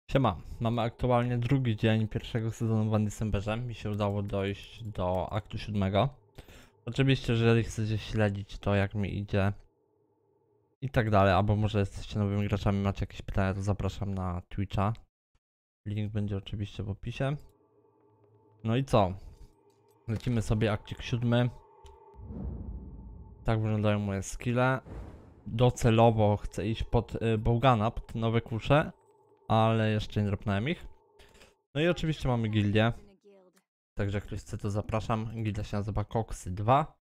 Siema, mamy aktualnie drugi dzień pierwszego sezonu w Undecemberze. Mi się udało dojść do aktu 7. Oczywiście, jeżeli chcecie śledzić to, jak mi idzie i tak dalej, albo może jesteście nowymi graczami, macie jakieś pytania, to zapraszam na Twitcha. Link będzie oczywiście w opisie. No i co? Lecimy sobie akcik 7. Tak wyglądają moje skille. Docelowo chcę iść pod Bogana, pod nowe kusze, ale jeszcze nie dropnąłem ich. No i oczywiście mamy gildię. Także jak ktoś chce, to zapraszam. Gilda się nazywa Coxy 2.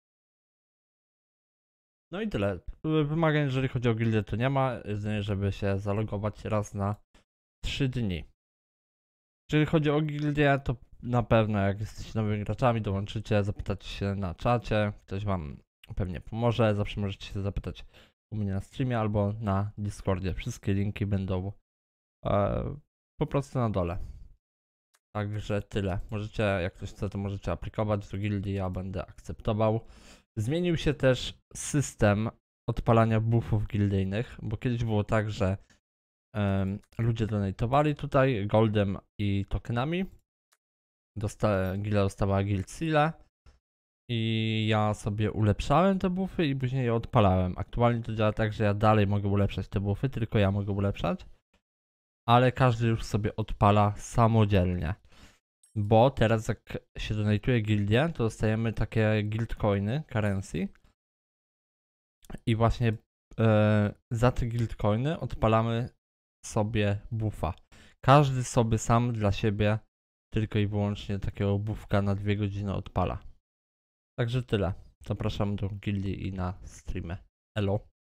No i tyle. Wymagań, jeżeli chodzi o gildię, to nie ma. Jedynie, żeby się zalogować raz na 3 dni. Jeżeli chodzi o gildię, to na pewno jak jesteście nowymi graczami, dołączycie, zapytacie się na czacie. Ktoś wam pewnie pomoże. Zawsze możecie się zapytać u mnie na streamie albo na Discordzie. Wszystkie linki będą po prostu na dole. Także tyle. Możecie, jak ktoś chce, to możecie aplikować do gildii, ja będę akceptował. Zmienił się też system odpalania buffów gildyjnych, bo kiedyś było tak, że ludzie donatowali tutaj goldem i tokenami. Gilda dostawała guild seale i ja sobie ulepszałem te buffy i później je odpalałem. Aktualnie to działa tak, że ja dalej mogę ulepszać te buffy, tylko ja mogę ulepszać, ale każdy już sobie odpala samodzielnie. Bo teraz jak się donatuje gildię, to dostajemy takie guild coiny, currency. I właśnie za te guild coiny odpalamy sobie buffa. Każdy sobie sam dla siebie tylko i wyłącznie takiego buffka na 2 godziny odpala. Także tyle. Zapraszam do gildii i na streamy. Elo.